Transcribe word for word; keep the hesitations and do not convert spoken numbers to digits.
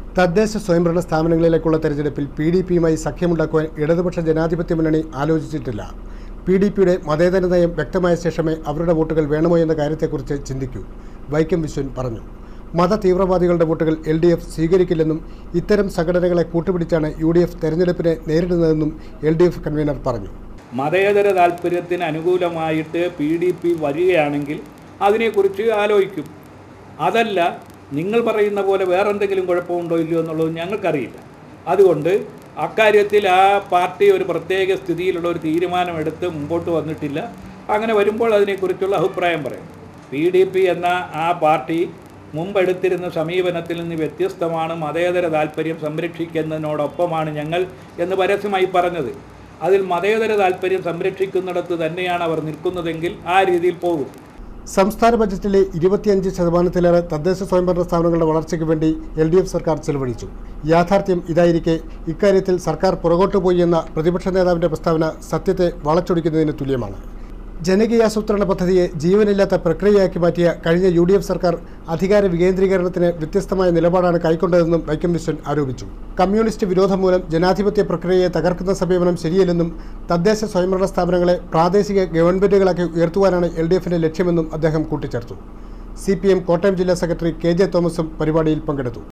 തദ്ദേശ സ്വയംഭരണ സ്ഥാപനങ്ങളിലേക്കുള്ള തെരഞ്ഞെടുപ്പിൽ പി ഡി പിയുമായി സഖ്യമുണ്ടാക്കുവാൻ ഇടതുപക്ഷ ജനാധിപത്യ മുന്നണി ആലോചിച്ചിട്ടില്ല. പി ഡി പിയുടെ മതേതര നയം വ്യക്തമായ ശേഷമേ അവരുടെ വോട്ടുകൾ വേണമോ എന്ന കാര്യത്തെക്കുറിച്ച് ചിന്തിക്കൂ, വൈക്കം വിശ്വൻ പറഞ്ഞു. മത തീവ്രവാദികളുടെ വോട്ടുകൾ എൽ ഡി എഫ് സ്വീകരിക്കില്ലെന്നും ഇത്തരം സംഘടനകളെ കൂട്ടുപിടിച്ചാണ് യു ഡി എഫ് തെരഞ്ഞെടുപ്പിനെ നേരിടുന്നതെന്നും എൽ ഡി എഫ് കൺവീനർ പറഞ്ഞു. മതേതര താൽപ്പര്യത്തിന് അനുകൂലമായിട്ട് പി ഡി പി വരികയാണെങ്കിൽ അതിനെക്കുറിച്ച് ആലോചിക്കും. അതല്ല നിങ്ങൾ പറയുന്ന പോലെ വേറെന്തെങ്കിലും കുഴപ്പമുണ്ടോ ഇല്ലയോ എന്നുള്ളത് ഞങ്ങൾക്കറിയില്ല. അതുകൊണ്ട് അക്കാര്യത്തിൽ ആ പാർട്ടി ഒരു പ്രത്യേക സ്ഥിതിയിലുള്ള ഒരു തീരുമാനമെടുത്ത് മുമ്പോട്ട് വന്നിട്ടില്ല. അങ്ങനെ വരുമ്പോൾ അതിനെക്കുറിച്ചുള്ള അഭിപ്രായം പറയും. പി ഡി പി എന്ന ആ പാർട്ടി മുമ്പെടുത്തിരുന്ന സമീപനത്തിൽ നിന്ന് വ്യത്യസ്തമാണ്, മതേതര താൽപ്പര്യം സംരക്ഷിക്കുന്നതിനോടൊപ്പമാണ് ഞങ്ങൾ എന്ന് പരസ്യമായി പറഞ്ഞത്. അതിൽ മതേതര താൽപ്പര്യം സംരക്ഷിക്കുന്നിടത്ത് തന്നെയാണ് അവർ നിൽക്കുന്നതെങ്കിൽ ആ രീതിയിൽ പോകും. സംസ്ഥാന ബജറ്റിലെ ഇരുപത്തിയഞ്ച് ശതമാനത്തിലേറെ തദ്ദേശ സ്വയംഭരണ സ്ഥാപനങ്ങളുടെ വളർച്ചയ്ക്ക് വേണ്ടി എൽ ഡി എഫ് സർക്കാർ ചെലവഴിച്ചു. യാഥാർത്ഥ്യം ഇതായിരിക്കെ ഇക്കാര്യത്തിൽ സർക്കാർ പുറകോട്ടു പോയി എന്ന പ്രതിപക്ഷ നേതാവിൻ്റെ പ്രസ്താവന സത്യത്തെ വളച്ചൊടിക്കുന്നതിന് തുല്യമാണ്. ജനകീയാസൂത്രണ പദ്ധതിയെ ജീവനില്ലാത്ത പ്രക്രിയയാക്കി മാറ്റിയ കഴിഞ്ഞ യു ഡി എഫ് സർക്കാർ അധികാര വികേന്ദ്രീകരണത്തിന് വ്യത്യസ്തമായ നിലപാടാണ് കൈക്കൊണ്ടതെന്നും വൈക്കം വിശ്വൻ ആരോപിച്ചു. കമ്മ്യൂണിസ്റ്റ് വിരോധം മൂലം ജനാധിപത്യ പ്രക്രിയയെ തകർക്കുന്ന സമീപനം ശരിയല്ലെന്നും തദ്ദേശ സ്വയംഭരണ സ്ഥാപനങ്ങളെ പ്രാദേശിക ഗവൺമെൻറ്റുകളാക്കി ഉയർത്തുവാനാണ് എൽ ഡി എഫിൻ്റെ ലക്ഷ്യമെന്നും അദ്ദേഹം കൂട്ടിച്ചേർത്തു. സി പി എം കോട്ടയം ജില്ലാ സെക്രട്ടറി കെ ജെ തോമസും പരിപാടിയിൽ പങ്കെടുത്തു.